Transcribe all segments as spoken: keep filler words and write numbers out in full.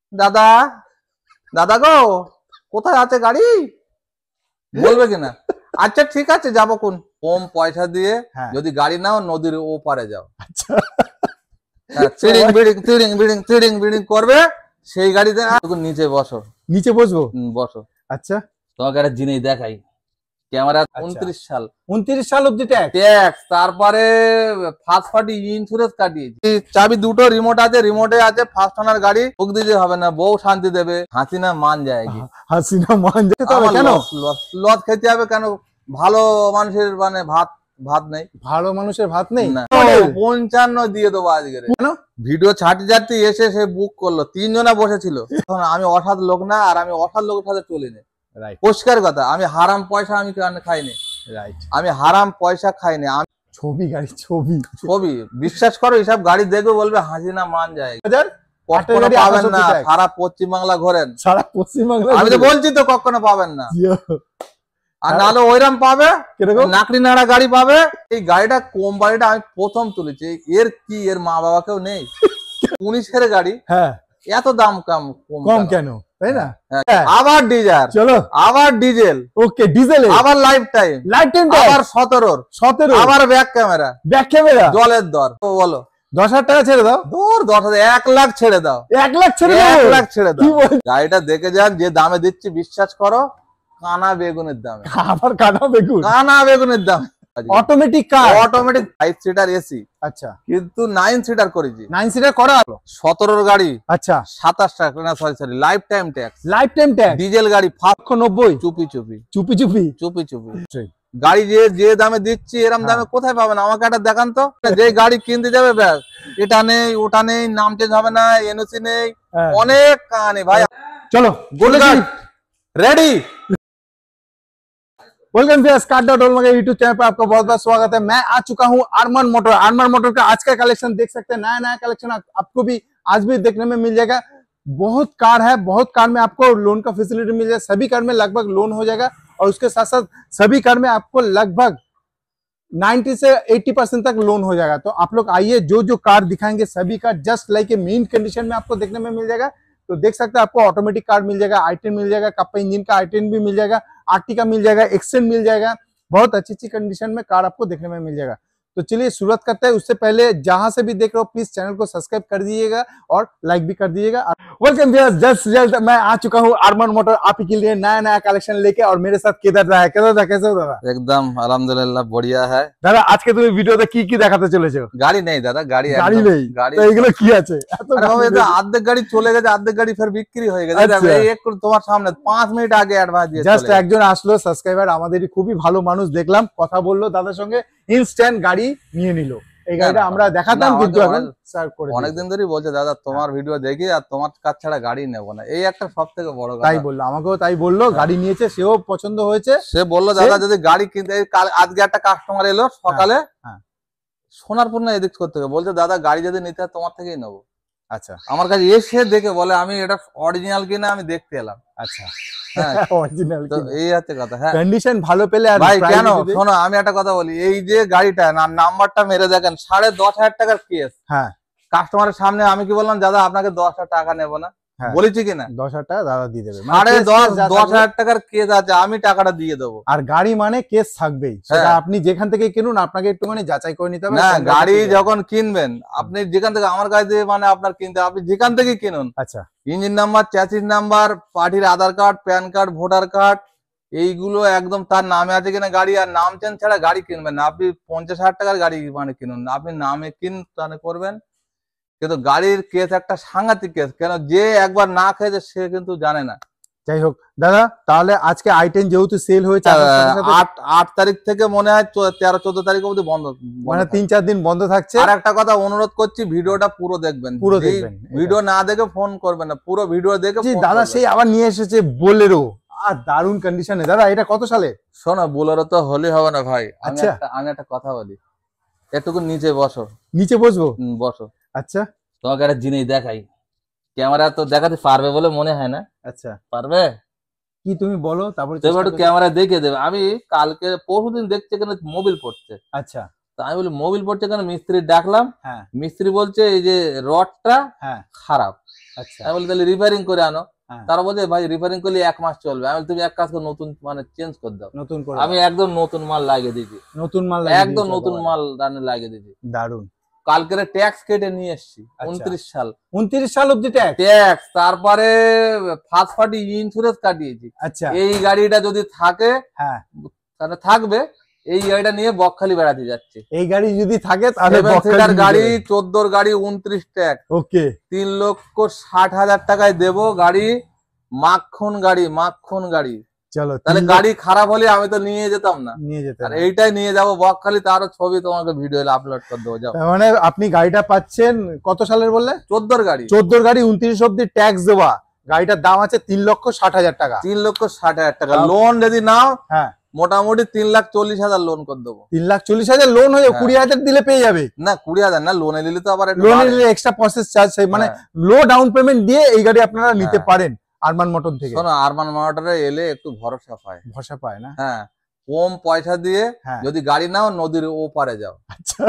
দাদা দাদা গো কোথায় আছে গাড়ি বলবে কিনা আচ্ছা ঠিক আছে যাবো কোন কম পয়সা দিয়ে যদি গাড়ি নাও নদীর ওপারে যাও আচ্ছা চিড়িং বিড়িং চিড়িং বিড়িং চিড়িং বিড়িং করবে সেই গাড়িতে নিচে বসো নিচে বসবো বসো আচ্ছা তোমাকে একটা জিনিস দেখাই ক্যামেরা উনত্রিশ সাল উনত্রিশ সাল অব্দি ট্যাক্স ট্যাক্স তারপরে ফার্স্ট পার্টি ইন্স্যুরেন্স কাটিয়েছি চাবি দুটো রিমোট আছে রিমোটে আছে ফার্স্ট ওনার গাড়ি বুক দিতে হবে না বউ শান্তি দেবে হাসিনা মান যায়গি হাসিনা মান যায় তবে কেন লস খেতে হবে কেন ভালো মানুষের মানে ভাত ভাত নেই ভালো মানুষের ভাত নেই না পঞ্চান্ন দিয়ে দেবো আজকে কেন ভিডিও ছাড়তে ছাড়তে এসে সে বুক করলো তিনজনা বসেছিল এখন আমি অসৎ লোক না আর আমি অসৎ লোকের সাথে চলিনি পরিষ্কার কথা আমি হারাম পয়সা আমি খাইনি রাইট আমি হারাম পয়সা খাইনি আমি ছবি গাড়ি ছবি ছবি বিশ্বাস করো এইসব গাড়ি দেখবে বলবে হাসিনা মান যায় কখনো পাবেন না সারা পশ্চিমবাংলা ঘোরেন সারা পশ্চিমবাংলা আমি তো বলছি তো কখনো পাবেন না আর নাহলে ওইরকম পাবে নাকড়ি নাড়া গাড়ি পাবে এই গাড়িটা কোম্পানিটা আমি প্রথম তুলেছি এর কি এর মা বাবা কেউ নেই উনিশের গাড়ি হ্যাঁ এত দাম কম কম কেন তাই না আবার ডিজেল চলো আবার ডিজেল ওকে ডিজেল আবার লাইফ টাইম লাইফ টাইম আবার সতেরো সতেরো আবার ব্যাক ক্যামেরা ব্যাক ক্যামেরা জলের দর বলো দশ হাজার টাকা ছেড়ে দাও দূর দশ হাজার এক লাখ ছেড়ে দাও এক লাখ ছেড়ে দাও এক লাখ ছেড়ে দাও গাড়িটা দেখে যান যে দামে দিচ্ছি বিশ্বাস করো কানা বেগুনের দামে আবার কানা বেগুন কানা বেগুনের দাম automatic car automatic five seater AC আচ্ছা কিন্তু নাইন সিটার করেছি নাইন সিটার করা সতেরো গাড়ি আচ্ছা সাতাশ টাকা না sorry sorry life time tax life time tax diesel গাড়ি পাঁচশো নব্বই চুপি চুপি চুপি চুপি চুপি চুপি গাড়ি যে যে দামে দিচ্ছি এরকম দামে কোথায় পাবেন আমাকে একটা দেখান তো যে গাড়ি কিনতে যাবে ব্যাস এটা নেই ওটা নেই নাম চেঞ্জ হবে না এনওসি নেই অনেক কাহানি ভাই চলো ready welcome viewers car dot all मेरे यूट्यूब चैनल पर आपका बहुत बहुत स्वागत है। मैं आ चुका हूं अरमान मोटर। अरमान मोटर का आज का कलेक्शन देख सकते हैं, नया नया कलेक्शन आपको भी आज भी देखने में मिल जाएगा। बहुत कार है, बहुत कार में आपको लोन का फैसिलिटी मिल जाएगा। सभी कार में लगभग लोन हो जाएगा और उसके साथ साथ सभी कार में आपको लगभग नब्बे से अस्सी परसेंट तक लोन हो जाएगा। तो आप लोग आइए, जो जो कार दिखाएंगे सभी car just like a mint condition में आपको देखने में मिल जाएगा। तो देख सकते हैं आपको ऑटोमेटिक कार मिल जाएगा, आई टेन मिल जाएगा, कप्पा इंजन का आई टेन भी मिल जाएगा, आरटी का मिल जाएगा, एक्सेंट मिल जाएगा। बहुत अच्छी अच्छी कंडीशन में कार आपको देखने में मिल जाएगा। तो चलिए शुरुआत करते हैं। उससे पहले जहां से भी देख रहे हो प्लीज चैनल को सब्सक्राइब कर दीजिएगा और लाइक भी कर दीजिएगा। वेलकम व्यूअर्स, जस्ट जस्ट मैं आ चुका हूं अरमान मोटर आप के लिए नया नया कलेक्शन लेके। और मेरे साथ केदार दा है। केदार दा कैसे हो दादा? एकदम আলহামদুলিল্লাহ बढ़िया है দাদা। আজকে তুমি ভিডিওতে কি কি দেখাতে চলেছো? গাড়ি নেই দাদা, গাড়ি গাড়ি নেই। তো এগুলো কি আছে? আরে অর্ধেক গাড়ি চলে গেছে, অর্ধেক গাড়ি ফের বিক্রি হয়ে গেছে। এই এক তোমার সামনে পাঁচ মিনিট আগে অ্যাডভান্স দিয়ে জাস্ট একজন আসলো সাবস্ক্রাইবার, আমাদেরই খুবই ভালো মানুষ, দেখলাম কথা বললো দাদার সঙ্গে, ইনস্ট্যান্ট গাড়ি নিয়ে নিল। এই গাড়িটা আমরা দেখাতাম কিন্তু এখন স্যার করে অনেকদিন ধরেই বলছে দাদা তোমার ভিডিও দেখি আর তোমার কাছ ছাড়া গাড়ি নেব না। এই একটা সবথেকে বড় কথা। তাই বললো, আমাকেও তাই বললো। গাড়ি নিয়েছে, সেও পছন্দ হয়েছে। সে বললো দাদা যদি গাড়ি কিনতে, আজকে একটা কাস্টমার এলো সকালে সোনারপুর না এদিক করতে বলছে দাদা গাড়ি যদি নিতে হয় তোমার থেকেই নেবো। আচ্ছা, আমার কাছে এসে দেখে বলে আমি এটা অরিজিনাল কিনা আমি দেখতে এলাম। আচ্ছা অরিজিনাল তো এই আছে কথা। হ্যাঁ কন্ডিশন ভালো পেলে আর ভাই কেন শোনো আমি একটা কথা বলি, এই যে গাড়িটা নাম্বারটা মেরে দেখেন সাড়ে দশ হাজার টাকার কেস। হ্যাঁ কাস্টমারের সামনে আমি কি বললাম দাদা আপনাকে দশ হাজার টাকা নেবো না, বলেছি কিনা? দশ হাজার টাকা দাদা দিয়ে দেবে। সাড়ে দশ দশ হাজার টাকার কেস আছে, আমি টাকাটা দিয়ে দেবো। আর গাড়ি মানে কেস থাকবেই, সেটা আপনি যেখান থেকে কিনুন আপনাকে একটুখানি যাচাই করে নিতে হবে। না গাড়ি যখন কিনবেন আপনি যেখান থেকে, আমার কাছে মানে আপনার কিনতে আপনি যেখান থেকে কিনুন, আচ্ছা ইঞ্জিন নাম্বার, চ্যাসিস নাম্বার, পার্টির Aadhaar card, PAN card, voter card এইগুলো একদম তার নামে আছে কিনা গাড়ি, আর নাম চেঞ্জ ছাড়া গাড়ি কিনবেন না। আপনি পঞ্চাশ হাজার টাকার গাড়ি মানে কিনুন, আপনি নামে কিন তাহলে করবেন। কিন্তু গাড়ির কেস একটা সাংঘাতিক কেস, কেন যে একবার না খেয়েছে সে কিন্তু জানে না। যাই হোক দাদা, তাহলে আজকে আই টেন যেহেতু সেল হয়েছে আট আট তারিখ থেকে মনে হয় তেরো চোদ্দ তারিখ অবধি বন্ধ, মানে তিন চার দিন বন্ধ থাকছে। আর একটা কথা অনুরোধ করছি, ভিডিওটা পুরো দেখবেন, পুরো দেখবেন। ভিডিও না দেখে ফোন করবেন না, পুরো ভিডিও দেখে। দাদা সেই আবার নিয়ে এসেছে বোলেরো, আর দারুণ কন্ডিশনে। দাদা এটা কত সালে? শোনো বোলেরো তো হলে হবে না ভাই। আচ্ছা আমি একটা কথা বলি, একটু নিচে বসো। নিচে বসবো? বসো। আচ্ছা তোমাকে একটা জিনিস দেখাই, ক্যামেরা তো দেখাতে পারবে বলে মনে হয় না। আচ্ছা পারবে কি তুমি বলো, তারপরে তুমি একটু ক্যামেরা দেখে দেবে। আমি কালকে পরশুদিন দেখছি কেন মোবিল পড়ছে। আচ্ছা তো আমি বলি মোবিল পড়ছে কেন, মিস্ত্রি ডাকলাম। হ্যাঁ মিস্ত্রি বলছে এই যে রডটা খারাপ। আচ্ছা আমি বলি তাহলে রিপেয়ারিং করে আনো। তারা বলছে ভাই রিপেয়ারিং করলে এক মাস চলবে। আমি তুমি এক কাজ করে নতুন মানে চেঞ্জ করে দাও, নতুন করে। আমি একদম নতুন মাল লাগিয়ে দিয়েছি, নতুন মাল একদম নতুন মাল রানে লাগিয়ে দিয়েছি। দারুন। কালকের ট্যাক্স কেটে নিয়ে এসেছি, উনত্রিশ সাল উনত্রিশ সাল অব্দি ট্যাক্স, তারপরে ফার্স্ট পার্টি ইন্স্যুরেন্স কাটিয়েছি। আচ্ছা এই গাড়িটা যদি থাকে হ্যাঁ তাহলে থাকবে, এই গাড়িটা নিয়ে বকখালি বেড়াতে যাচ্ছে। এই গাড়ি যদি থাকে তাহলে বকখালির গাড়ি চোদ্দোর গাড়ি উনত্রিশ ট্যাক্স, ওকে তিন লক্ষ ষাট হাজার টাকায় দেবো গাড়ি, মাখন গাড়ি মাখন গাড়ি। চলো তাহলে গাড়ি খারাপ হলে আমি তো নিয়ে যেতাম না, নিয়ে যেতাম, আর এইটাই নিয়ে যাবো বকখালি, তারও ছবি তোমাকে ভিডিও আপলোড করে দেবো। যাও মানে আপনি গাড়িটা পাচ্ছেন কত সালের বললে? চোদ্দোর গাড়ি, চোদ্দোর গাড়ি উনত্রিশ অব্দি ট্যাক্স দেওয়া, গাড়িটার দাম আছে তিন লক্ষ ষাট হাজার টাকা। তিন লক্ষ ষাট হাজার টাকা লোন যদি নাও হ্যাঁ মোটামুটি তিন লাখ চল্লিশ হাজার লোন করে দেবো। তিন লাখ চল্লিশ হাজার লোন হয়ে কুড়ি হাজার দিলে পেয়ে যাবে। না কুড়ি হাজার না, লোনে নিলে তো আবার লোনে নিলে এক্সট্রা প্রসেস চার্জ, মানে লো ডাউন পেমেন্ট দিয়ে এই গাড়ি আপনারা নিতে পারেন আরমান মোটর থেকে। শোনো আরমান মোটরে এলে একটু ভরসা পায়, ভরসা পায় না হ্যাঁ, কম পয়সা দিয়ে যদি গাড়ি নাও নদীর ওপারে যাও। আচ্ছা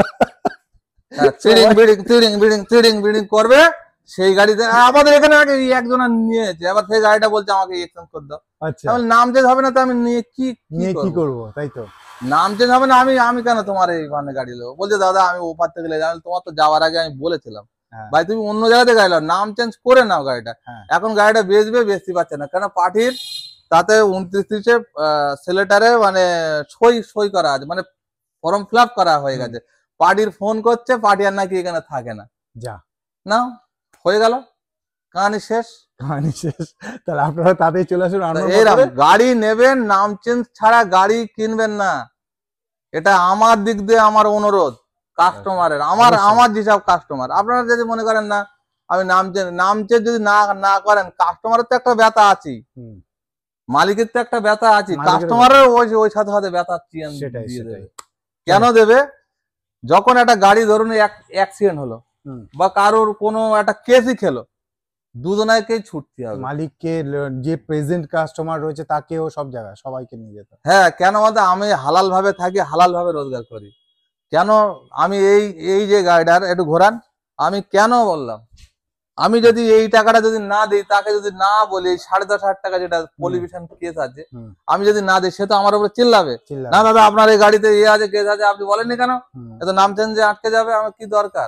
চিড়িং বিড়িং চিড়িং বিড়িং চিড়িং বিড়িং করবে সেই গাড়িতে। আমাদের এখানে আগে একজনা নিয়েছে, আবার সেই গাড়িটা বলছে আমাকে এক্সচেঞ্জ করে দাও। আচ্ছা নাম চেঞ্জ হবে না তো আমি নিয়ে কি নিয়ে কি করব? তাই তো নাম চেঞ্জ হবে না, আমি আমি কেন তোমার এই মানে গাড়ি নেবো? বলছে দাদা আমি ওপার থেকে গেলে তোমার তো যাওয়ার আগে আমি বলেছিলাম ভাই তুমি অন্য জায়গাতে গাড়ি নাও, নাম চেঞ্জ করে নাও গাড়িটা। এখন গাড়িটা বেচবে, বেচতে পারছে না কেন? পার্টির তাতে উনত্রিশ ত্রিশে সেলেটারে মানে সই সই করা আছে, মানে ফর্ম ফিল আপ করা হয়ে গেছে। পার্টির ফোন করছে, পার্টি আর নাকি এখানে থাকে না। যা না হয়ে গেল, কাহানি শেষ, কাহানি শেষ। তাহলে আপনারা তাতেই চলে আসুন। গাড়ি নেবেন নাম চেঞ্জ ছাড়া গাড়ি কিনবেন না, এটা আমার দিক দিয়ে আমার অনুরোধ কাস্টমারের, আমার আমার যেসব কাস্টমার। আপনারা যদি মনে করেন না আমি নাম চেঞ্জ নাম চেঞ্জ যদি না না করেন, কাস্টমারের তো একটা ব্যথা আছে, মালিকের তো একটা ব্যথা আছে, কাস্টমারের ওই ওই সাথে সাথে ব্যথা দিয়ে দেবে। কেন দেবে? যখন একটা গাড়ি ধরুন অ্যাক্সিডেন্ট হলো বা কারোর কোনো একটা কেসই খেলো, দুজনাকেই ছুটতে হবে। মালিককে, যে প্রেজেন্ট কাস্টমার রয়েছে তাকেও, সব জায়গায় সবাইকে নিয়ে যেতে। হ্যাঁ কেন বলতে আমি হালাল ভাবে থাকি, হালাল ভাবে রোজগার করি। কেন আমি এই এই যে গাড়িটার একটু ঘোরান, আমি কেন বললাম আমি যদি এই টাকাটা যদি না দিই, তাকে যদি না বলি সাড়ে দশ হাজার টাকা যেটা পলিউশন কেস আছে, আমি যদি না দিই সে তো আমার উপরে চিল্লাবে, না দাদা আপনার এই গাড়িতে ইয়ে আছে কেস আছে আপনি বলেননি কেন, এত নাম চেঞ্জে আটকে যাবে, আমার কি দরকার?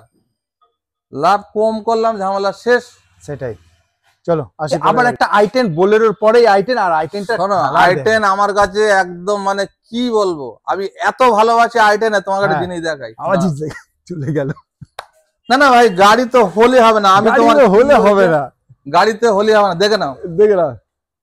লাভ কম করলাম, ঝামেলা শেষ। সেটাই। চলো আবার একটা আই টেন বোলেরোর পরেই আই টেন, আর আই টেনটা শোনো, আই টেন আমার কাছে একদম মানে কি বলবো, আমি এত ভালোবাসি আই টেন। তোমার কাছে জিনিস দেখাই, আমার চলে গেল। না না ভাই গাড়ি তো হলে হবে না, আমি তোমার হলে হবে না, গাড়িতে হলে হবে না। দেখে নাও, দেখে নাও,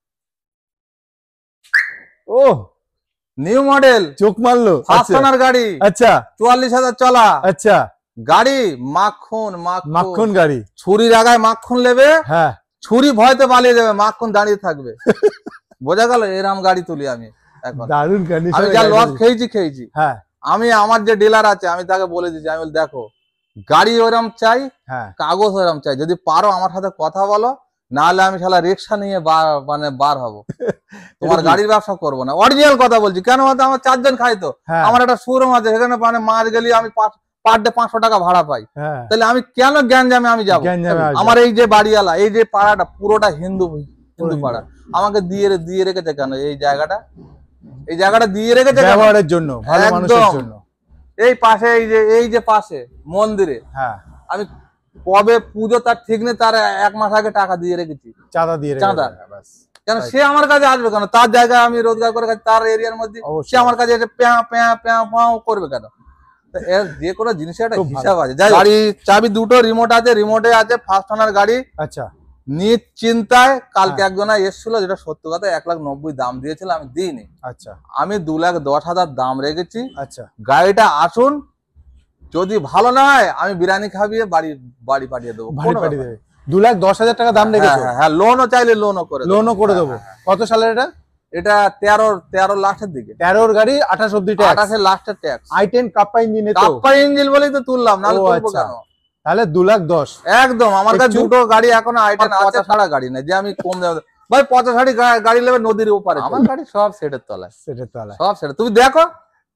ও নিউ মডেল, চোখ মারলো, ফাস্টনার গাড়ি। আচ্ছা চুয়াল্লিশ হাজার চলা। আচ্ছা গাড়ি মাখন মাখন গাড়ি, ছুরির আগায় মাখন নেবে, হ্যাঁ ছুরি ভয়তে পালিয়ে যাবে, মাখন দাঁড়িয়ে থাকবে। বোঝা গেল? এরকম গাড়ি তুলি আমি এখন। দারুণ কন্ডিশন। আমি যা লস খেয়েছি খেয়েছি। হ্যাঁ আমি আমার যে ডিলার আছে আমি তাকে বলে দিচ্ছি, আমি বলি দেখো গাড়ি ওরম চাই, কাগজ ওরম চাই, যদি পারো আমার সাথে কথা বলো, নাহলে আমি শালা রিক্সা নিয়ে মানে বার হবো, তোমার গাড়ির ব্যবসা করবো না। অরিজিনাল কথা বলছি। কেন বলতো আমার চারজন খাই তো, আমার একটা শোরুম আছে, সেখানে মানে মাছ গেলে আমি পার ডে পাঁচশো টাকা ভাড়া পাই, তাহলে আমি কেন গ্যাঞ্জামে আমি যাবো? আমার এই যে বাড়িওয়ালা, এই যে পাড়াটা পুরোটা হিন্দু হিন্দু পাড়া, আমাকে দিয়ে দিয়ে রেখেছে কেন? এই জায়গাটা এই জায়গাটা দিয়ে রেখেছে ব্যবহারের জন্য, ভালো মানুষের জন্য। এই পাশে এই যে এই যে পাশে মন্দিরে, হ্যাঁ আমি কবে পুজো তার ঠিক নেই, তার এক মাস আগে টাকা দিয়ে রেখেছি, চাঁদা দিয়ে চাঁদা। কেন সে আমার কাছে আসবে কেন? তার জায়গায় আমি রোজগার করে খাচ্ছি, তার এরিয়ার মধ্যে সে আমার কাছে এসে প্যাঁ প্যাঁ প্যাঁ প্যাঁ করবে কেন? যে কোনো জিনিসের একটা হিসাব আছে। গাড়ি চাবি দুটো, রিমোট আছে, রিমোটে আছে ফাস্টনার গাড়ি। আচ্ছা নিশ্চিন্তায় কালকে একজনা এসেছিল, যেটা সত্য কথা, এক লাখ নব্বই দাম দিয়েছিল, আমি দিইনি। আচ্ছা আমি দু লাখ দশ হাজার দাম রেখেছি। আচ্ছা গাড়িটা আসুন, যদি ভালো না হয় আমি বিরিয়ানি খাবিয়ে বাড়ি বাড়ি পাঠিয়ে দেবো। দু লাখ দশ হাজার টাকা দাম রেখেছি। হ্যাঁ লোনও চাইলে লোনও করে লোনও করে দেবো। কত সালের এটা? এটা তেরো তেরো লাস্টের দিকে, তেরোর গাড়ি আঠাশ অব্দি ট্যাক্স, আঠাশের লাস্টের tax. I ten kappa engine, kappa engine বলেই তো তুললাম, না তুলবো কেন? তাহলে দু লাখ দশ একদম। আমার কাছে দুটো গাড়ি এখন আই টেন আছে, ছাড়া গাড়ি না যে আমি কম দেবো ভাই। পঁচাশ গাড়ি গাড়ি নেবে নদীর ওপারে, আমার গাড়ি সব সেটের তলায়, সেটের তলায় সব সেট। তুমি দেখো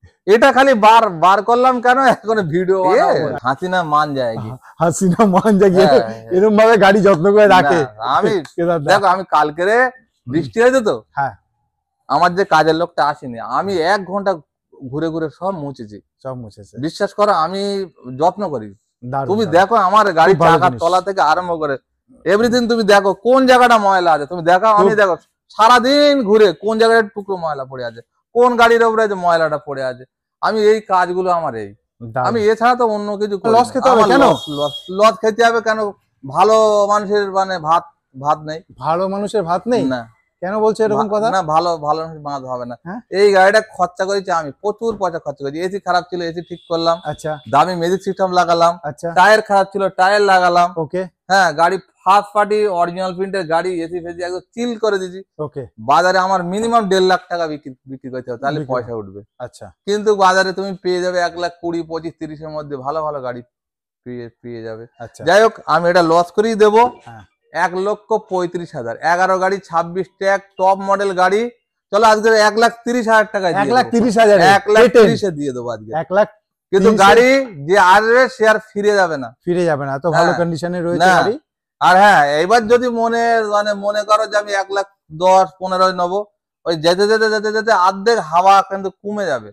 এটা খালি বার বার করলাম কেন এখন ভিডিও হাসিনা মান যায় কি হাসিনা মান যায় এরকম ভাবে গাড়ি যত্ন করে রাখে। আমি দেখো আমি কালকে বৃষ্টি হয়েছে তো, হ্যাঁ আমার যে কাজের লোকটা আসেনি, আমি এক ঘন্টা ঘুরে ঘুরে সব মুছেছি, সব মুছেছি। বিশ্বাস করো আমি যত্ন করি। তুমি দেখো আমার গাড়ি চাকার তলা থেকে আরম্ভ করে এভরিথিং তুমি দেখো কোন জায়গাটা ময়লা আছে, তুমি দেখো আমি দেখো সারাদিন ঘুরে কোন জায়গায় টুকরো ময়লা পড়ে আছে, কোন গাড়ির উপরে যে ময়লাটা পড়ে আছে। আমি এই কাজগুলো আমার এই, আমি এছাড়া তো অন্য কিছু লস খেতে হবে কেন? লস খেতে হবে কেন? ভালো মানুষের মানে ভাত ভাত নেই, ভালো মানুষের ভাত নেই না কেন বলছে এরকম কথা? না ভালো ভালো ভাত হবে না। এই গাড়িটা খরচা করেছি আমি, প্রচুর পয়সা খরচা করেছি। এসি খারাপ ছিল, এসি ঠিক করলাম। আচ্ছা, দামি ম্যাজিক সিস্টেম লাগালাম। আচ্ছা, টায়ার খারাপ ছিল, টায়ার লাগালাম। ওকে, হ্যাঁ গাড়ি ফার্স্ট পার্টি অরিজিনাল প্রিন্টের গাড়ি, এসি ফেসি একদম চিল করে দিয়েছি। ওকে, বাজারে আমার মিনিমাম দেড় লাখ টাকা বিক্রি বিক্রি করতে হবে, তাহলে পয়সা উঠবে। আচ্ছা, কিন্তু বাজারে তুমি পেয়ে যাবে এক লাখ কুড়ি পঁচিশ তিরিশের মধ্যে ভালো ভালো গাড়ি পেয়ে পেয়ে যাবে। আচ্ছা, যাই হোক আমি এটা লস করেই দেবো। এক লক্ষ পঁয়ত্রিশ হাজার এগারো গাড়ি ছাব্বিশ ট্যাগ টপ মডেল গাড়ি। চলো আজকে এক লাখ তিরিশ হাজার টাকা এক লাখ তিরিশ হাজার এক লাখ তিরিশে দিয়ে দেবো আজকে এক লাখ। কিন্তু গাড়ি যে আসবে সে আর ফিরে যাবে না, ফিরে যাবে না, এত ভালো কন্ডিশনে রয়েছে গাড়ি। আর হ্যাঁ এবার যদি মনে মানে মনে করো যে আমি এক লাখ দশ পনেরো নেবো, ওই যেতে যেতে যেতে যেতে অর্ধেক হাওয়া কিন্তু কমে যাবে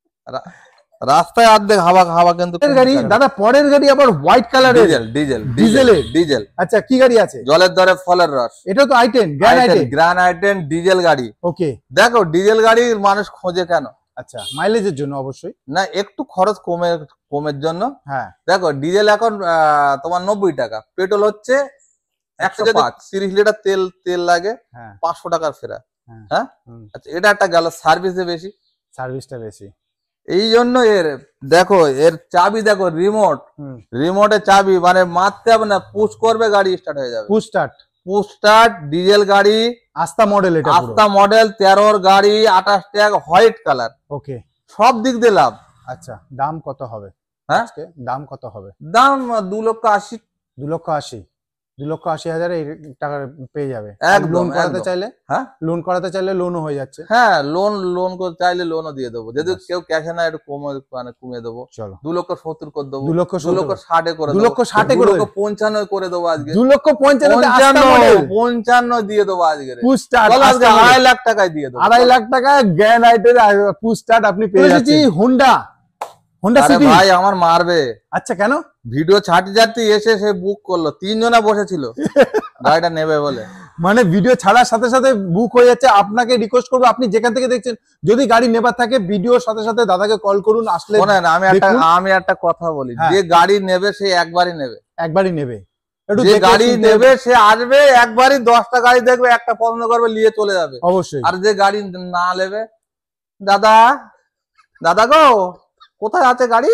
রাস্তায়, অর্ধেক হাওয়া হাওয়া কিন্তু গাড়ি। দাদা পরের গাড়ি আবার হোয়াইট কালারের ডিজেল ডিজেল ডিজেল ডিজেল। আচ্ছা কি গাড়ি আছে? জলের দরে ফলের রস। এটা তো i ten grand i ten grand i ten diesel গাড়ি। ওকে, দেখো ডিজেল গাড়ি মানুষ খোঁজে কেন? আচ্ছা মাইলেজের জন্য অবশ্যই না, একটু খরচ কমে কমের জন্য। হ্যাঁ দেখো ডিজেল এখন তোমার নব্বই টাকা, পেট্রোল হচ্ছে একশো পাঁচ, তিরিশ লিটার তেল তেল লাগে পাঁচশো টাকার ফেরা। হ্যাঁ আচ্ছা, এটা একটা গেল। সার্ভিসে বেশি, সার্ভিসটা বেশি, এই জন্য এর দেখো এর চাবি দেখো রিমোট, রিমোটে চাবি মানে মারতে হবে না, পুশ করবে গাড়ি স্টার্ট হয়ে যাবে। Push start push start diesel গাড়ি, আস্তা মডেল, এটা আস্তা মডেল তেরোর গাড়ি, আঠাশ ট্যাগ হোয়াইট কালার। ওকে, সব দিক দিয়ে লাভ। আচ্ছা দাম কত হবে? হ্যাঁ দাম কত হবে? দাম দু লক্ষ আশি দু লক্ষ আশি দু লক্ষ আশি হাজার এই টাকা পেয়ে যাবে। লোন করাতে চাইলে, হ্যাঁ লোন করাতে চাইলে লোনও হয়ে যাচ্ছে। হ্যাঁ লোন লোন করতে চাইলে লোনও দিয়ে দেবো, যদি কেউ ক্যাশে না একটু কমে মানে কমিয়ে দেবো। চলো দু লক্ষ সত্তর করে দেবো, দু লক্ষ দু লক্ষ ষাটে করে দু লক্ষ ষাটে করে দেবো, পঞ্চান্ন করে দেবো আজকে, দু লক্ষ পঞ্চান্ন পঞ্চান্ন দিয়ে দেবো আজকে। আজকে আড়াই লাখ টাকায় দিয়ে দেবো, আড়াই লাখ টাকা grand i ten push start আপনি পেয়ে যাচ্ছেন। হোন্ডা হোন্ডা সিটি ভাই আমার মারবে। আচ্ছা কেন? ভিডিও ছাড়তে ছাড়তে এসে সে বুক করলো, তিনজনা বসেছিল গাড়িটা নেবে বলে। মানে ভিডিও ছাড়ার সাথে সাথে বুক হয়ে যাচ্ছে। আপনাকে রিকোয়েস্ট করবো, আপনি যেখান থেকে দেখছেন যদি গাড়ি নেবার থাকে ভিডিওর সাথে সাথে দাদাকে কল করুন। আসলে আমি একটা আমি একটা কথা বলি, যে গাড়ি নেবে সে একবারই নেবে, একবারই নেবে। যে গাড়ি নেবে সে আসবে একবারই, দশটা গাড়ি দেখবে, একটা পছন্দ করবে নিয়ে চলে যাবে অবশ্যই। আর যে গাড়ি না নেবে, দাদা দাদা গো কোথায় আছে গাড়ি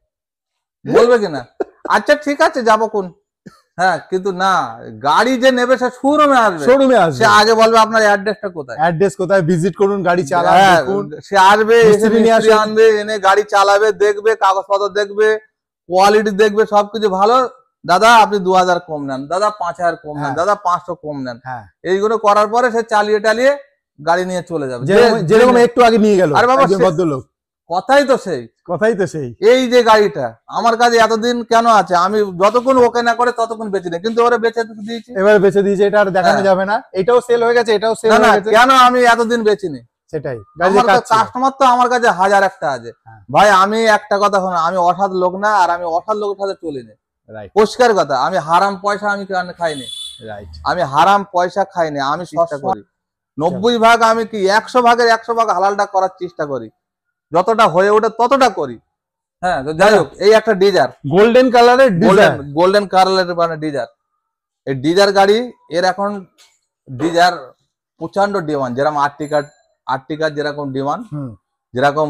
বলবে কিনা, আচ্ছা ঠিক আছে যাবো কোন। হ্যাঁ কিন্তু না, গাড়ি যে নেবে সে শোরুমে আসবে, শোরুমে আসবে, সে আগে বলবে আপনার অ্যাড্রেসটা কোথায়, অ্যাড্রেস কোথায়, ভিজিট করুন, গাড়ি চালাবে, সে আসবে এসে আনবে, এনে গাড়ি চালাবে, দেখবে কাগজপত্র দেখবে, কোয়ালিটি দেখবে, সবকিছু ভালো। দাদা আপনি দু হাজার কম নেন, দাদা পাঁচ হাজার কম নেন, দাদা পাঁচশো কম নেন। এইগুলো করার পরে সে চালিয়ে টালিয়ে গাড়ি নিয়ে চলে যাবে, যেরকম একটু আগে নিয়ে গেল। আরে বাবা ভদ্রলোক, কথাই তো সেই কথাই তো সেই এই যে গাড়িটা আমার কাছে এতদিন কেন আছে, আমি যতক্ষণ ওকে না করে ততক্ষণ বেচি না, কিন্তু ওরা বেচে দিয়েছি, এবারে বেচে দিয়েছে, এটা আর দেখানো যাবে না। এটাও সেল হয়ে গেছে, এটাও সেল হয়ে গেছে, কেন আমি এতদিন বেচিনি সেটাই। কাস্টমার তো আমার কাছে হাজার একটা আছে ভাই। আমি একটা কথা শোনো, আমি অসৎ লোক না, আর আমি অসৎ লোকের সাথে চলিনি, পরিষ্কার কথা। আমি হারাম পয়সা আমি খাইনি, আমি হারাম পয়সা খাইনি, আমি চেষ্টা করি নব্বই ভাগ, আমি কি একশো ভাগের একশো ভাগ হালালটা করার চেষ্টা করি, যতটা হয়ে ওঠে ততটা করি। হ্যাঁ যাই হোক, এই একটা ডিজার গোল্ডেন কালারের, গোল্ডেন গোল্ডেন কালারের মানে ডিজার, এই ডিজার গাড়ি এর এখন ডিজার প্রচন্ড ডিমান্ড, যেরকম আর্টিকার আর্টিকার যেরকম ডিমান্ড, যেরকম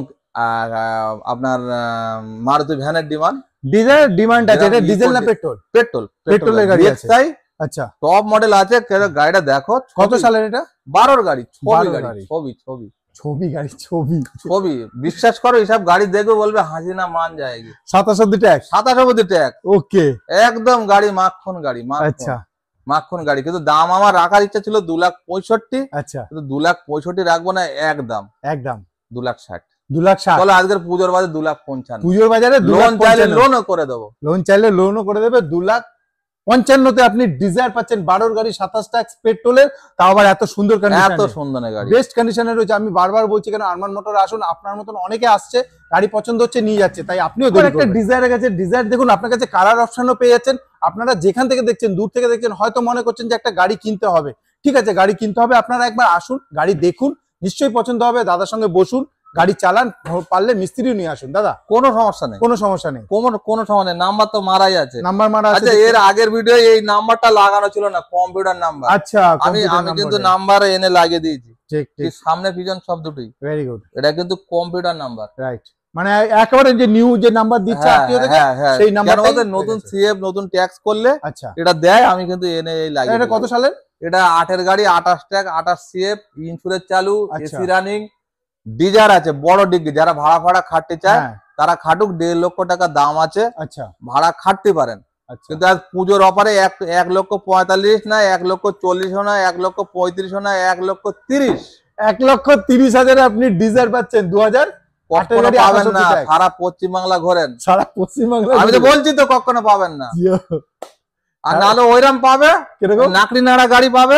আপনার মারুতি ভ্যানের ডিমান্ড, ডিজার ডিমান্ড আছে। এটা ডিজেল না পেট্রোল? পেট্রোল পেট্রোলের গাড়ি আছে। আচ্ছা টপ মডেল আছে, গাড়িটা দেখো কত সালের, এটা বারোর গাড়ি, ছবি গাড়ি, ছবি ছবি ছবি গাড়ি, ছবি ছবি বিশ্বাস করো, এইসব গাড়ি দেখবে বলবে হাসিনা মান যায়। সাতাশ অব্দি ট্যাগ, সাতাশ অব্দি ট্যাগ, ওকে একদম গাড়ি মাখন গাড়ি, আচ্ছা মাখন গাড়ি। কিন্তু দাম আমার রাখার ইচ্ছা ছিল দু লাখ পঁয়ষট্টি, আচ্ছা কিন্তু দু লাখ পঁয়ষট্টি রাখবো না, একদম একদম দু লাখ ষাট, দু লাখ ষাট। তাহলে আজকের পুজোর বাজারে দু লাখ পঞ্চান্ন। পুজোর বাজারে লোন চাইলে লোনও করে দেবো। লোন চাইলে লোনও করে দেবে। দু লাখ পঞ্চান্নতে আপনি ডিজায়ার পাচ্ছেন, বারোর গাড়ি, সাতাশ ট্যাক্স পেট্রোলের, তাও আবার এত সুন্দর কন্ডিশন, এত সুন্দর গাড়ি, বেস্ট কন্ডিশনে রয়েছে। আমি বারবার বলছি কেন, আরমান মোটর আসুন, আপনার মতন অনেকে আসছে, গাড়ি পছন্দ হচ্ছে নিয়ে যাচ্ছে, তাই আপনিও একটা ডিজায়ারের কাছে ডিজায়ার দেখুন, আপনার কাছে কালার অপশনও পেয়ে যাচ্ছেন। আপনারা যেখান থেকে দেখছেন, দূর থেকে দেখছেন, হয়তো মনে করছেন যে একটা গাড়ি কিনতে হবে, ঠিক আছে গাড়ি কিনতে হবে, আপনারা একবার আসুন, গাড়ি দেখুন, নিশ্চয়ই পছন্দ হবে, দাদার সঙ্গে বসুন, গাড়ি চালান, পারলে মিস্ত্রিও নিয়ে আসুন। দাদা কোনো সমস্যা নেই, কোনো সমস্যা নেই, কোনো কোনো সমস্যা নেই, নাম্বার তো মারাই আছে, নাম্বার মারা আছে। আচ্ছা এর আগের ভিডিও এই নাম্বারটা লাগানো ছিল না, কম্পিউটার নাম্বার। আচ্ছা আমি আমি কিন্তু নাম্বার এনে লাগিয়ে দিয়েছি, ঠিক ঠিক, সামনে পিছন সব দুটোই। ভেরি গুড, এটা কিন্তু কম্পিউটার নাম্বার, রাইট, মানে একেবারে যে নিউ যে নাম্বার দিচ্ছে আত্মীয়দেরকে, সেই নাম্বারটাই নতুন সিএফ নতুন ট্যাক্স করলে আচ্ছা এটা দেয়, আমি কিন্তু এনে লাগিয়ে। এটা কত সালের? এটা আটের গাড়ি, আঠাশ ট্যাক্স, আঠাশ সিএফ, ইন্স্যুরেন্স চালু, এসি রানিং, ডিজার আছে, বড় ডিগ্রি, যারা ভাড়া ভাড়া খাটতে চায় তারা খাটুক, দেড় লক্ষ টাকা দাম আছে, আচ্ছা ভাড়া খাটতে পারেন। কিন্তু আজ পুজোর অফারে এক এক লক্ষ পঁয়তাল্লিশ না, এক লক্ষ চল্লিশ না, এক লক্ষ পঁয়ত্রিশ না, এক লক্ষ তিরিশ, এক লক্ষ তিরিশ হাজারে আপনি ডিজার পাচ্ছেন। দু হাজার পাবেন না, সারা পশ্চিমবাংলা ঘোরেন, সারা পশ্চিমবাংলা, আমি তো বলছি তো কখনো পাবেন না। আর নাহলে ওইরাম পাবে, নাকড়ি নাড়া গাড়ি পাবে,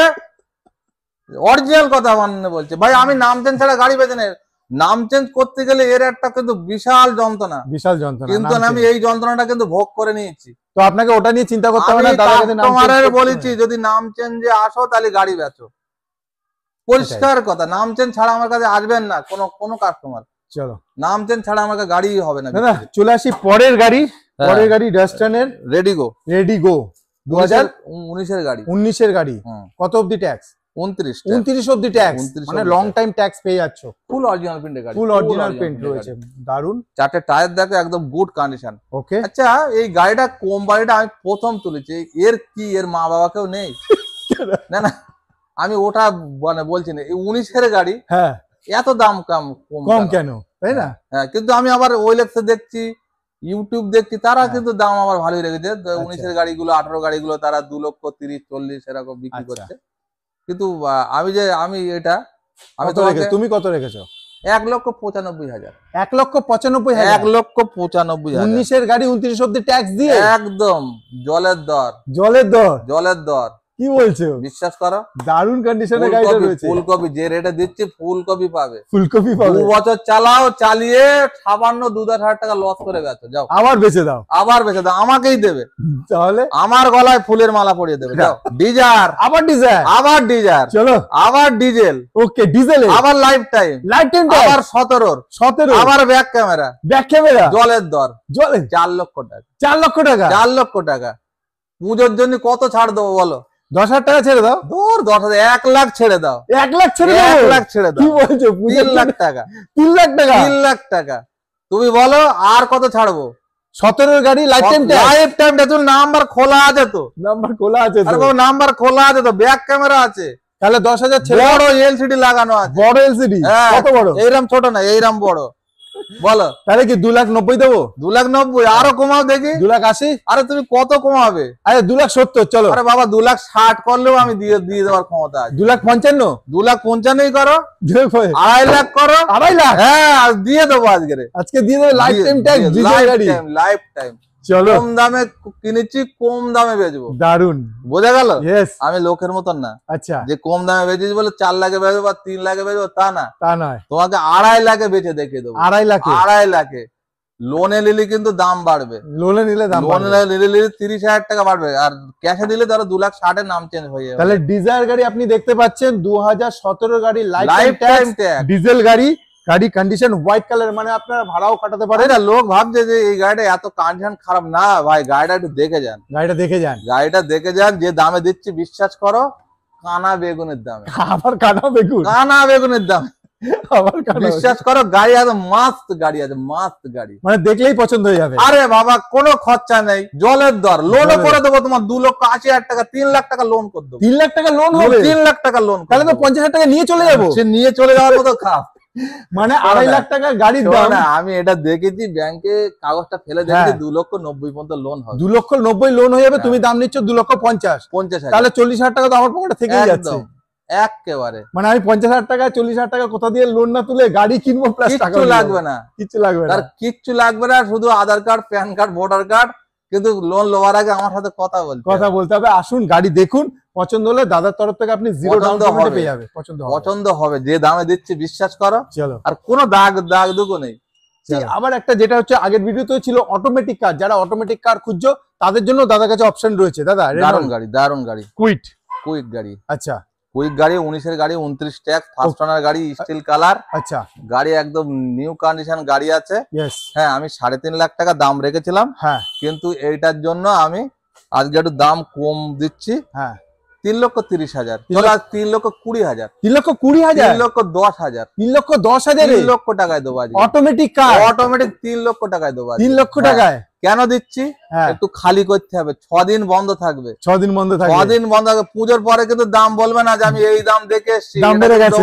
অরিজিনাল কথা মানে বলছে ভাই, আমি নাম চেঞ্জ ছাড়া গাড়ি বেচে নেই। নাম চেঞ্জ করতে গেলে এর একটা কিন্তু বিশাল যন্ত্রণা, বিশাল যন্ত্রণা, কিন্তু আমি এই যন্ত্রণাটা কিন্তু ভোগ করে নিয়েছি। তো আপনাকে ওটা নিয়ে চিন্তা করতে হবে না, তোমার বলেছি যদি নাম চেঞ্জে আসো তাহলে গাড়ি বেচো, পরিষ্কার কথা। নাম চেঞ্জ ছাড়া আমার কাছে আসবেন না কোনো কোনো কাস্টমার, চলো নাম চেঞ্জ ছাড়া আমার কাছে গাড়ি হবে না। দাদা চলে আসি পরের গাড়ি, পরের গাড়ি ডাস্টনের রেডিগো, রেডিগো দু হাজার উনিশের গাড়ি, উনিশের গাড়ি, কত অবধি ট্যাক্স? উনত্রিশ, উনত্রিশ অবধি ট্যাক্স, মানে লং টাইম ট্যাক্স পেয়ে যাচ্ছ। ফুল অরিজিনাল প্রিন্টের গাড়ি, ফুল অরিজিনাল প্রিন্ট রয়েছে, দারুন। চারটে টায়ার দেখো একদম গুড কন্ডিশন। ওকে, আচ্ছা এই গাড়িটা কোম্পানিটা আমি প্রথম তুলেছি, এর কি এর মা বাবা কেউ নেই? না না আমি ওটা মানে বলছি না, এই উনিশের গাড়ি, হ্যাঁ এত দাম কম কম কেন, তাই না? হ্যাঁ, কিন্তু আমি আবার ওয়েলেক্সে দেখছি, ইউটিউব দেখছি, তারা কিন্তু দাম আবার ভালোই রেখেছে। উনিশের গাড়িগুলো, আঠারো গাড়িগুলো তারা দু লক্ষ তিরিশ চল্লিশ এরকম বিক্রি করছে। কিন্তু আমি যে আমি এটা আমি তো তুমি কত রেখেছো? এক লক্ষ পঁচানব্বই হাজার, এক লক্ষ পঁচানব্বই হাজার, এক লক্ষ পঁচানব্বই হাজার, উনিশের গাড়ি উনত্রিশ অব্দি ট্যাক্স দিয়ে, একদম জলের দর, জলের দর, জলের দর। কি বলছো? বিশ্বাস করো, দারুন কন্ডিশনে গাড়িটা রয়েছে। ফুলকপি যে রেটে দিচ্ছি, ফুলকপি পাবে, ফুলকপি পাবে। দু বছর চালাও, চালিয়ে সামান্য দু দশ হাজার টাকা লস করে বেচো, যাও আবার বেচে দাও, আবার বেচে দাও, আমাকেই দেবে, তাহলে আমার গলায় ফুলের মালা পরিয়ে দেবে। যাও ডিজার, আবার ডিজার, আবার ডিজার, চলো আবার ডিজেল, ওকে ডিজেল, আবার লাইফ টাইম, লাইফ টাইম, আবার সতেরোর সতেরো, আবার ব্যাক ক্যামেরা, ব্যাক ক্যামেরা, জলের দর, জলে চার লক্ষ টাকা, চার লক্ষ টাকা, চার লক্ষ টাকা। পুজোর জন্য কত ছাড় দেবো বলো? দশ হাজার টাকা ছেড়ে দাও, দূর দশ হাজার, এক লাখ ছেড়ে দাও, এক লাখ ছেড়ে দাও, এক লাখ ছেড়ে দাও। কি বলছো? তিন লাখ টাকা, তিন লাখ টাকা, তিন লাখ টাকা। তুমি বলো আর কত ছাড়বো? সতেরোর গাড়ি, লাইফ টাইম, লাইফ টাইম দেখুন, নাম্বার খোলা আছে তো, নাম্বার খোলা আছে তো, নাম্বার খোলা আছে তো, ব্যাক ক্যামেরা আছে, তাহলে দশ হাজার ছেড়ে, বড় এলসিডি লাগানো আছে, বড় এলসিডি, কত বড়? এইরকম ছোট না, এইরকম বড়। বলো তাহলে কি দু লাখ নব্বই দেবো? দু লাখ নব্বই, আরো কমাও দেখি, দু লাখ আশি। আরে তুমি কত কমাবে? আরে দু লাখ সত্তর, চলো। আরে বাবা দু লাখ ষাট করলেও আমি দিয়ে দিয়ে দেওয়ার ক্ষমতা আছে। দু লাখ পঞ্চান্ন, দু লাখ পঞ্চান্নই করো, আড়াই লাখ করো, আড়াই লাখ, হ্যাঁ দিয়ে দেবো আজকে, আজকে দিয়ে দেবো, life time tax, life time. চলো, কম দামে কিনেছি, কম দামে বেচবো। দারুন, বোঝা গেল? আমি লোকের মতন না, আচ্ছা, যে কম দামে বেচেছি বলে চার লাখে বেচবো বা তিন লাখে বেচবো, তা না, তা নয়, তোমাকে আড়াই লাখে বেচে দেখিয়ে দেবো। আড়াই লাখে, আড়াই লাখে লোনে নিলে কিন্তু দাম বাড়বে, লোনে নিলে দাম লোনে নিলে তিরিশ হাজার টাকা বাড়বে, আর ক্যাশে দিলে ধরো দু লাখ ষাটের নাম চেঞ্জ হয়ে যাবে। তাহলে ডিজায়ার গাড়ি আপনি দেখতে পাচ্ছেন, দু হাজার সতেরো গাড়ি, লাইফ টাইম ট্যাক্স, ডিজেল গাড়ি, গাড়ি কন্ডিশন হোয়াইট কালার, মানে আপনারা ভাড়াও কাটাতে পারেন। না লোক ভাবছে যে এই গাড়িটা এত কন্ডিশন খারাপ না, ভাই গাড়িটা একটু দেখে যান, গাড়িটা দেখে যান, গাড়িটা দেখে যান, যে দামে দিচ্ছি বিশ্বাস করো, কানা বেগুনের দামে। আবার কানা বেগুন, কানা বেগুনের দাম, আবার বিশ্বাস করো, গাড়ি আছে মাস্ত গাড়ি আছে, মাস্ত গাড়ি, মানে দেখলেই পছন্দ হয়ে যাবে। আরে বাবা কোনো খরচা নেই, জলের দর, লোনও করে দেবো তোমার দু লক্ষ আশি হাজার টাকা, তিন লাখ টাকা লোন করে দেবো, তিন লাখ টাকা লোন হবে, তিন লাখ টাকা লোন, তাহলে তো পঞ্চাশ হাজার টাকা নিয়ে চলে যাবো, সে নিয়ে চলে যাওয়ার মতো খাপ, মানে আড়াই লাখ টাকা গাড়ির দাম। আমি এটা দেখেছি, ব্যাংকে কাগজটা ফেলে দেখেছি, দু লক্ষ নব্বই পর্যন্ত লোন হবে, দু লক্ষ নব্বই লোন হয়ে যাবে, তুমি দাম নিচ্ছ দু লক্ষ পঞ্চাশ, পঞ্চাশ, তাহলে চল্লিশ হাজার টাকা তো আমার পকেটে থেকেই যাচ্ছে। একেবারে মানে আমি পঞ্চাশ হাজার টাকা চল্লিশ হাজার টাকা কোথা দিয়ে লোন না তুলে গাড়ি কিনবো, প্লাস টাকা লাগবে না, কিছু লাগবে না, কিচ্ছু লাগবে না, শুধু Aadhaar card, PAN card, voter card. কিন্তু লোন লওয়ার আগে আমার সাথে কথা বলতে কথা বলতে হবে। আসুন গাড়ি দেখুন, পছন্দ হলে দাদার তরফ থেকে আপনি জিরো ডাউন পেমেন্টে পেয়ে যাবে। পছন্দ পছন্দ হবে, যে দামে দিচ্ছি বিশ্বাস করো। চলো, আর কোনো দাগ দাগ দুগো নেই। আবার একটা যেটা হচ্ছে আগের ভিডিওতে ছিল অটোমেটিক কার, যারা অটোমেটিক কার খুঁজছো তাদের জন্য দাদার কাছে অপশন রয়েছে। দাদা দারুন গাড়ি, দারুন গাড়ি, কুইট কুইক গাড়ি। আচ্ছা, কুইক গাড়ি, উনিশের গাড়ি, উনত্রিশ ট্যাক্স, ফার্স্ট ওনার গাড়ি, স্টিল কালার। আচ্ছা, গাড়ি একদম নিউ কন্ডিশন গাড়ি আছে। ইয়েস, হ্যাঁ, আমি সাড়ে তিন লাখ টাকা দাম রেখেছিলাম। হ্যাঁ, কিন্তু এইটার জন্য আমি আজকে একটু দাম কম দিচ্ছি। হ্যাঁ, তিন লক্ষ তিরিশ হাজার, চলো আজ তিন লক্ষ কুড়ি হাজার, তিন লক্ষ কুড়ি হাজার, তিন লক্ষ দশ হাজার, তিন লক্ষ দশ হাজার, তিন লক্ষ টাকায় দেবো আজ। অটোমেটিক কার, অটোমেটিক তিন লক্ষ টাকায় দেবো, তিন লক্ষ টাকায়। কেন দিচ্ছি? একটু খালি করতে হবে, ছ দিন বন্ধ থাকবে, ছ দিন বন্ধ থাকবে, ছ দিন বন্ধ থাকবে। পুজোর পরে কিন্তু দাম বলবে না যে আমি এই দাম দেখে এসছি, দাম বেড়ে গেছে।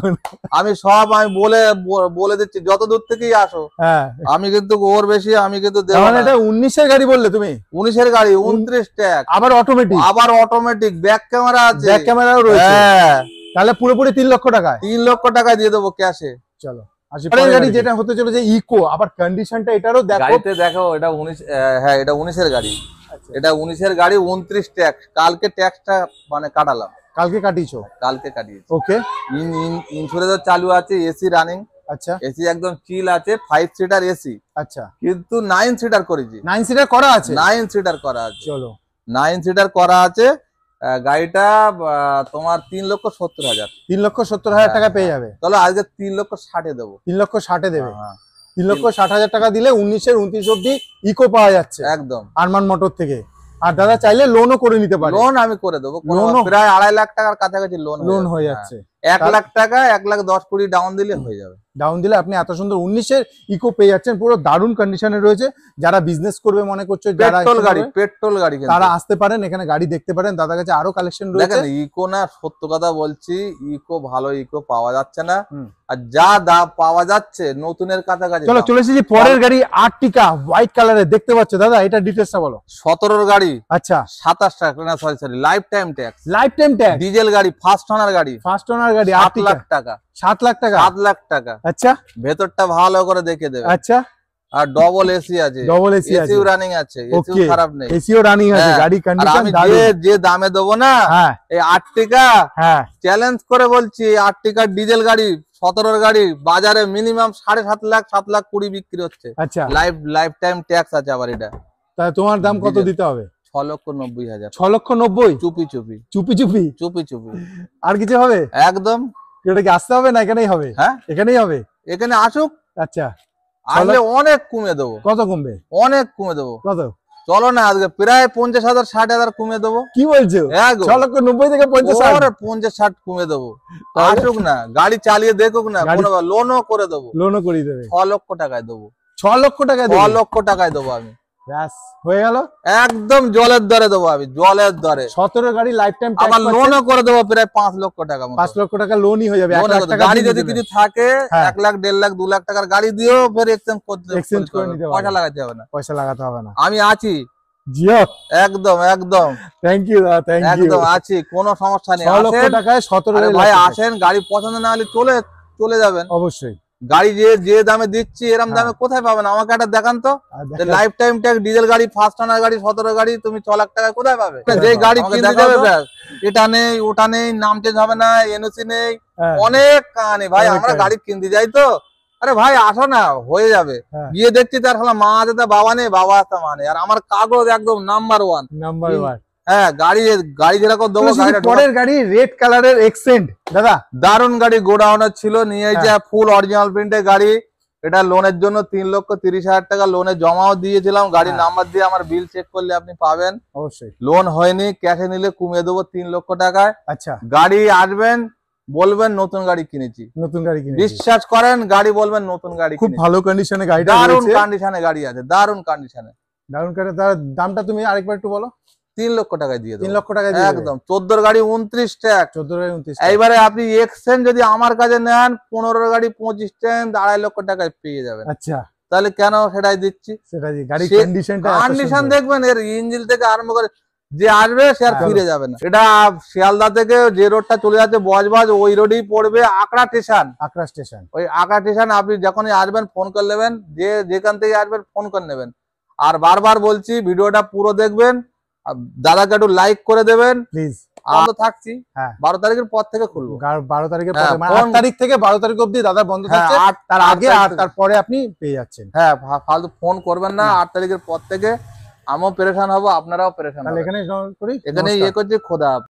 আমি সব আমি বলে বলে দিচ্ছি, যত দূর থেকেই আসো। হ্যাঁ, আমি কিন্তু ওর বেশি আমি কিন্তু দেবো না। এটা উনিশের গাড়ি বললে তুমি? উনিশের গাড়ি, উনত্রিশ ট্যাক্স, আবার অটোমেটিক, আবার অটোমেটিক, ব্যাক ক্যামেরা আছে, ব্যাক ক্যামেরাও রয়েছে। হ্যাঁ, তাহলে পুরোপুরি তিন লক্ষ টাকায়, তিন লক্ষ টাকায় দিয়ে দেবো ক্যাশে। চলো, গাড়ি যেটা হতে চলেছে ইকো, আবার কন্ডিশনটা এটারও দেখো। গাড়িতে দেখো, এটা উনিশ, হ্যাঁ এটা উনিশের গাড়ি, এটা উনিশের গাড়ি, উনত্রিশ ট্যাক্স। কালকে ট্যাক্সটা মানে কাটালাম, কালকে কাটিয়েছো? কালকে কাটিয়েছি। ওকে, ইন্স্যুরেন্স চালু আছে, এসি রানিং। আচ্ছা, এসি একদম চিল আছে, ফাইভ সিটার এসি। আচ্ছা, কিন্তু নাইন সিটার করেছি, নাইন সিটার করা আছে, নাইন সিটার করা আছে। চলো, নাইন সিটার করা আছে। গাড়িটা তোমার তিন লক্ষ সত্তর হাজার, তিন লক্ষ সত্তর হাজার টাকা পেয়ে যাবে। তাহলে আজকে তিন লক্ষ ষাটে দেবো, তিন লক্ষ ষাটে দেবে। তিন লক্ষ ষাট হাজার টাকা দিলে উনিশের উনত্রিশ অব্দি ইকো পাওয়া যাচ্ছে একদম আরমান মোটর থেকে। আর দাদা চাইলে লোনও করে নিতে পারে। লোন আমি করে দেবো, প্রায় আড়াই লাখ টাকার কাছাকাছি লোন লোন হয়ে যাচ্ছে। এক লাখ টাকা, এক লাখ দশ কুড়ি ডাউন দিলে হয়ে যাবে। ডাউন দিলে আপনি এত সুন্দর উনিশের ইকো পেয়ে যাচ্ছেন, পুরো দারুণ কন্ডিশনে রয়েছে। যারা বিজনেস করবে মনে করছে, যারা পেট্রোল গাড়ি, পেট্রোল গাড়ি, তারা আসতে পারেন, এখানে গাড়ি দেখতে পারেন। দাদার কাছে আরো কালেকশন রয়েছে। ইকো না, সত্য কথা বলছি, ইকো ভালো ইকো পাওয়া যাচ্ছে না। আর যা দাম পাওয়া যাচ্ছে নতুনের কাছাকাছি। চলো চলে এসেছি পরের গাড়ি, আর্টিকা হোয়াইট কালারের দেখতে পাচ্ছ দাদা। এটা ডিটেইলসটা বলো। সতেরোর গাড়ি, আচ্ছা, সাতাশ টাকা না, sorry sorry life time tax, life time tax, diesel গাড়ি, ফার্স্ট ওনার গাড়ি, ফার্স্ট ওনার গাড়ি, সাত লাখ টাকা, সাত লাখ টাকা, সাত লাখ টাকা। আচ্ছা, ভেতরটা ভালো করে দেখে দেবে। আচ্ছা, আর ডবল এসি আছে, ডবল এসি আছে, এসিও রানিং আছে, এসিও খারাপ নেই, এসিও রানিং আছে। গাড়ি কন্ডিশন আমি যে যে দামে দেবো না, এই আর্টিকা হ্যাঁ চ্যালেঞ্জ করে বলছি, আর্টিকা ডিজেল গাড়ি, সতেরোর গাড়ি বাজারে মিনিমাম সাড়ে সাত লাখ, সাত লাখ কুড়ি বিক্রি হচ্ছে। আচ্ছা, লাইফ লাইফ টাইম ট্যাক্স আছে আবার এটা। তাহলে তোমার দাম কত দিতে হবে? ছ লক্ষ নব্বই হাজার। ছ লক্ষ নব্বই? চুপি চুপি চুপি চুপি চুপি চুপি আর কিছু হবে? একদম। এটা কি আসতে হবে না এখানেই হবে? হ্যাঁ, এখানেই হবে। এখানে আসুক। আচ্ছা, আসলে অনেক কমে দেবো। কত কমবে? অনেক কমে দেবো। কত? চলো না, আজকে প্রায় পঞ্চাশ হাজার ষাট হাজার কমে দেবো। কি বলছো? ছ লক্ষ নব্বই থেকে পঞ্চাশ পঞ্চাশ ষাট কমে দেবো। আসুক না, গাড়ি চালিয়ে দেখুক না, লোনও করে দেবো। লোনও করে দেবে। ছ লক্ষ টাকায় দেবো। ছ লক্ষ টাকায় ছ লক্ষ টাকায় দেবো আমি। ব্যাস হয়ে গেল। একদম জলের দরে দেবো আমি, জলের দরে। সতেরো গাড়ি লাইফ টাইম আবার লোনও করে দেবো প্রায় পাঁচ লক্ষ টাকা। পাঁচ লক্ষ টাকা লোনই হয়ে যাবে। গাড়ি যদি কিছু থাকে এক লাখ দেড় লাখ দু লাখ টাকার গাড়ি দিয়েও ফের এক্সচেঞ্জ করতে, এক্সচেঞ্জ করে নিতে, পয়সা লাগাতে হবে না। পয়সা লাগাতে হবে না। আমি আছি। জিও, একদম একদম। থ্যাংক ইউ দাদা, থ্যাংক ইউ। একদম আছি, কোনো সমস্যা নেই। ছ লক্ষ টাকায় সতেরো ভাই আসেন, গাড়ি পছন্দ না হলে চলে চলে যাবেন। অবশ্যই। গাড়ি যে যে দামে দিচ্ছি এরকম দামে কোথায় পাবেন? আমাকে একটা দেখান তো। লাইফ টাইম ট্যাক্স ডিজেল গাড়ি, ফার্স্ট ওনার গাড়ি, সতেরো গাড়ি তুমি ছ লাখ টাকায় কোথায় পাবে? যে গাড়ি কিনতে যাবে ব্যাস, এটা নেই ওটা নেই, নাম চেঞ্জ হবে না, এনওসি নেই, অনেক কাহানি ভাই। আমরা গাড়ি কিনতে যাই তো, আরে ভাই আসো না, হয়ে যাবে। গিয়ে দেখছি তার হলো মা আছে তা বাবা নেই, বাবা আছে মা নেই, আর আমার কাগজ একদম নাম্বার ওয়ান, নাম্বার ওয়ান। হ্যাঁ, গাড়ি গাড়ি যেরকম দেবো। পরের গাড়ি রেড কালারের এক্সেন্ট দাদা, দারুন গাড়ি, গোডাউনের ছিল, নিয়ে যা ফুল অরিজিনাল প্রিন্টের গাড়ি। এটা লোনের জন্য তিন লক্ষ তিরিশ হাজার টাকা লোনে জমাও দিয়েছিলাম। গাড়ির নাম্বার দিয়ে আমার বিল চেক করলে আপনি পাবেন। অবশ্যই। লোন হয়নি, ক্যাশে নিলে কমিয়ে দেবো তিন লক্ষ টাকায়। আচ্ছা, গাড়ি আসবেন, বলবেন নতুন গাড়ি কিনেছি, নতুন গাড়ি কিনেছি, বিশ্বাস করেন, গাড়ি বলবেন নতুন গাড়ি। খুব ভালো কন্ডিশনে গাড়িটা, দারুন কন্ডিশনে গাড়ি আছে, দারুন কন্ডিশনে, দারুন করে। তার দামটা তুমি আরেকবার একটু বলো। তিন লক্ষ টাকায় দিয়ে তিন লক্ষ টাকায় একদম। চোদ্দোর গাড়ি উনত্রিশ ট্যাক্স, চোদ্দোর গাড়ি উনত্রিশ। এইবারে আপনি এক্সচেঞ্জ যদি আমার কাছে নেন, পনেরো গাড়ি পঁচিশ ট্যাক্স আড়াই লক্ষ টাকায় পেয়ে যাবেন। আচ্ছা, তাহলে কেন সেটাই দিচ্ছি। সেটাই গাড়ি কন্ডিশনটা, কন্ডিশন দেখবেন, এর ইঞ্জিন থেকে আরম্ভ করে যে আসবে সে আর ফিরে যাবে না। এটা শিয়ালদা থেকে যে রোডটা চলে যাচ্ছে বজবাজ, ওই রোডেই পড়বে আকড়া স্টেশন। আকড়া স্টেশন, ওই আকড়া স্টেশন আপনি যখনই আসবেন ফোন করে নেবেন, যে যেখান থেকে আসবেন ফোন করে নেবেন। আর বারবার বলছি ভিডিওটা পুরো দেখবেন, দাদাকে একটু লাইক করে দেবেন প্লিজ। আমরা থাকছি বারো তারিখের পর থেকে খুলবো, বারো তারিখের পর মানে আট তারিখ থেকে বারো তারিখ অবধি দাদা বন্ধ থাকছে, তার আগে আর তারপরে আপনি পেয়ে যাচ্ছেন। হ্যাঁ, ফালতু ফোন করবেন না। আট তারিখের পর থেকে আমিও পেরেশান হবো, আপনারাও পেরেশান হবেন। এখানে করি, এখানে ইয়ে করছি। খোদা।